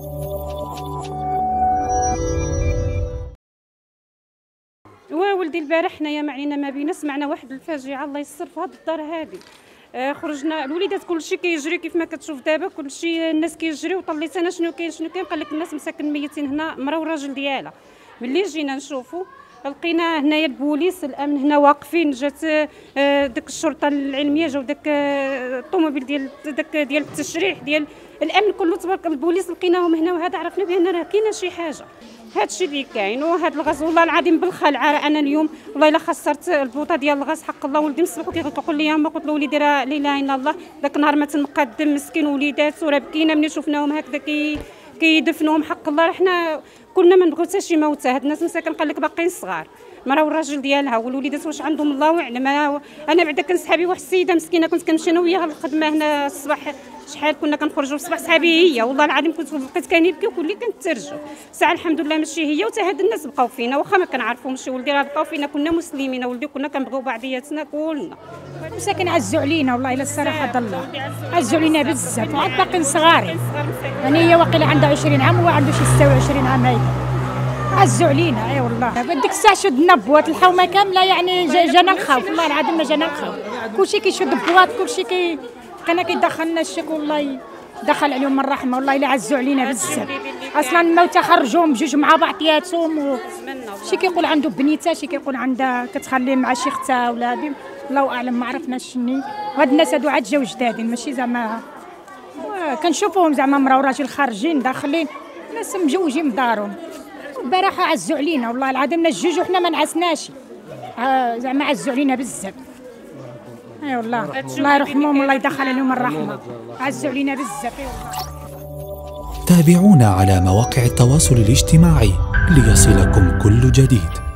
ولدي البارح حنايا ما علينا ما بينا سمعنا واحد الفاجعه الله يسر في هذه الدار هذه. خرجنا الوليدات كلشي كيجري كيف ما كتشوف دابا، كلشي الناس كيجريو. طليت انا شنو كاين قال لك الناس مساكن ميتين هنا، مرا والراجل ديالها. ملي جينا نشوفوا لقينا هنايا البوليس الامن هنا واقفين، جات داك الشرطه العلميه، جاو داك الطوموبيل ديال التشريح ديال الامن كله تبارك. البوليس لقيناهم هنا، وهذا عرفنا بان راه كاينه شي حاجه. هذا الشيء اللي كاين. وهذا الغاز والله العظيم بالخلعه. انا اليوم والله الا خسرت البوطه ديال الغاز حق الله. ولدي مصبح كيقول لي ما قلت له وليدي راه لا اله الا الله، ذاك النهار ما تنقدم مسكين وليدات وراه بكينا ملي شفناهم هكذا كيدفنوهم حق الله. حنا كنا ما نبغيو حتى شي موتى. هاد الناس مساكن قال لك باقيين صغار، المراه والراجل ديالها والوليدات واش عندهم الله اعلم. انا بعدا كنسحابي واحد السيده مسكينه كنت كنمشي انا وياها للخدمه هنا الصباح. شحال كنا كنخرجوا الصباح صحابي هي، والله العظيم كنت بقيت كنبكي وكلي كنترجوا. ساعه الحمد لله ماشي هي وتا هاد الناس بقاو فينا، واخا ما كنعرفهمش. ولدي راه بقاو فينا، كنا مسلمين ولدي، كنا كنبغيو بعضياتنا كلنا. مساكن عزوا علينا والله الا الصراحه ضله عزوا علينا بزاف، وعاد باقيين صغارين. يعني هي واقيلا عندها 20 عام وهو عنده شي 26 عام. هيدا عزوا علينا. اي والله ديك الساعه شدنا بواط الحومه كامله، يعني جانا الخوف والله العظيم ما جانا الخوف. كلشي كيشد بواط، كلشي كان كيدخلنا الشك. والله دخل عليهم الرحمه والله الا عزوا علينا بزاف. اصلا الموتى خرجوهم بجوج مع بعضياتهم. شي كيقول عنده بنيته، شي كيقول عندها كتخليه مع شي اختها ولا هادي، الله اعلم ما عرفناش شني. وهاد الناس هادو عاد جاو جدادين، ماشي زعما كنشوفوهم زعما مرا وراجل خارجين داخلين، ناس مجوجين بدارهم. البارح عزوا علينا والله العظيم الجوج وحنا ما نعسناش. زعما عزوا علينا بزاف. اي والله الله يرحمهم والله يدخل عليهم الرحمه. عزوا علينا بزاف. تابعونا على مواقع التواصل الاجتماعي ليصلكم كل جديد.